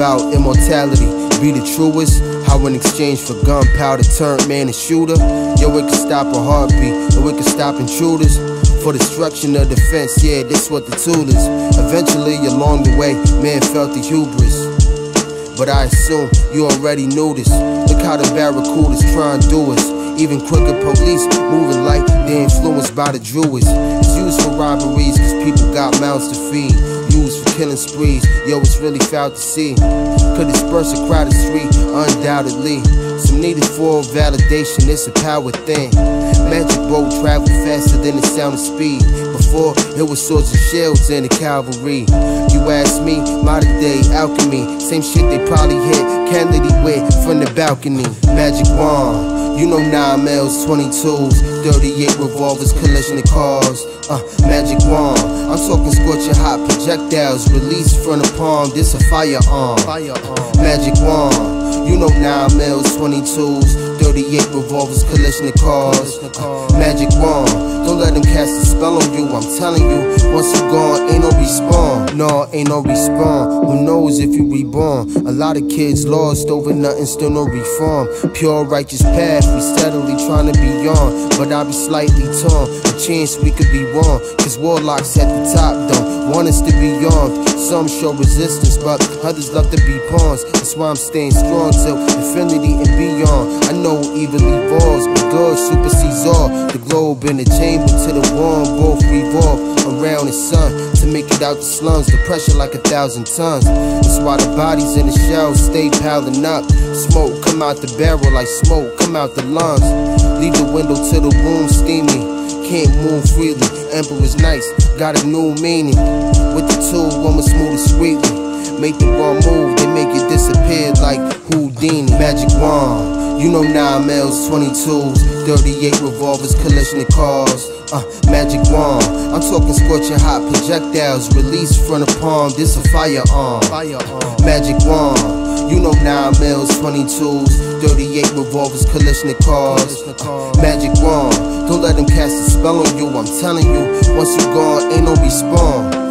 about immortality, be the truest. How in exchange for gunpowder turned man a shooter. Yo, it can stop a heartbeat, or it can stop intruders. For destruction of defense, yeah, this what the tool is. Eventually, along the way, man felt the hubris. But I assume you already knew this. Look how the barracudas try and do us. Even quicker police moving like they're influenced by the Druids. It's used for robberies cause people got mouths to feed. Used for killing sprees, yo, it's really foul to see. Could disperse a crowded street, undoubtedly. Some needed for validation, it's a power thing. Magic boat traveled faster than the sound of speed. Before, it was swords and shields and the cavalry. You ask me, modern day alchemy, same shit they probably hit candidly with from the balcony. Magic wand, you know 9mm, 22s, 38 revolvers, collision of cars. Magic wand, I'm talking scorching hot projectiles released from the palm. This a firearm. Magic wand, you know 9mm, 22s, 38 revolvers, collision of cars. Magic wand, don't let them cast a spell on you. I'm telling you, once you gone, ain't no respawn. No, ain't no respawn. Who knows if you reborn? A lot of kids lost over nothing, still no reform. Pure righteous path, we steadily trying to be on, but I be slightly torn. A chance we could be wrong, cause warlocks at the top don't want us to be armed. Some show resistance, but others love to be pawns. That's why I'm staying strong till infinity and beyond. I know evil evolves, but good supersedes all. The globe in the chamber to the warm, both revolve around the sun to make it out the slums. The pressure like 1,000 tons. That's why the bodies in the shells stay piling up. Smoke come out the barrel like smoke come out the lungs. Leave the window to the room steamy. Can't move freely. Emperor's nice, got a new meaning. With the tool, one was smooth and sweetly. Make the wrong move, they make it disappear like Houdini. Magic wand, you know 9mm, 22s, 38 revolvers, collision of cars. Magic wand, I'm talking scorching hot projectiles released from the palm. This a firearm. Magic wand, you know 9mm, 22s, 38 revolvers, collision of cars. Magic wand, don't let them cast a spell on you. I'm telling you, once you gone, ain't no respawn.